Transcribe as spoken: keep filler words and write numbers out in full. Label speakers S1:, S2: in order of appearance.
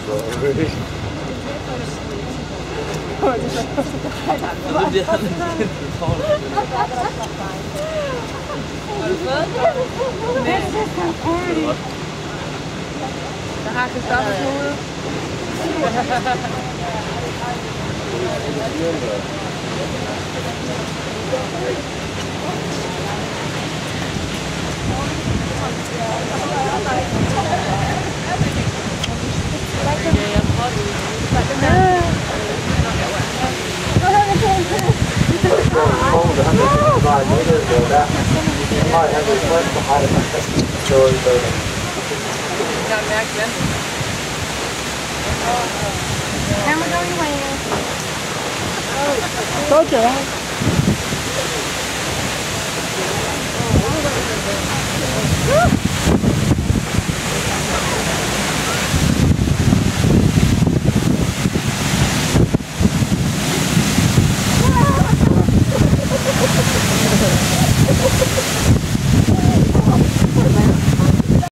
S1: Det bliver han ikke.
S2: Der har Christoffers hoved. Camera going away.
S3: Tốt rồi.
S2: Ha ha ha ha!